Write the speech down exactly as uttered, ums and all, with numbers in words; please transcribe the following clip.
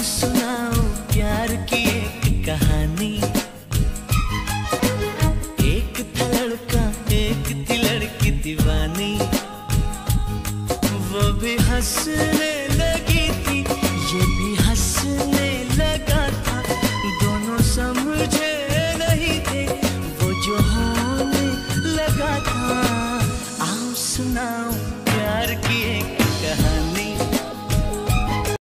सुनाओ प्यार की एक कहानी। एक था लड़का एक थी लड़की दीवानी, वो भी हंसने लगी थी ये भी हंसने लगा था। दोनों समझे नहीं थे वो जो होने लगा था। आओ सुनाओ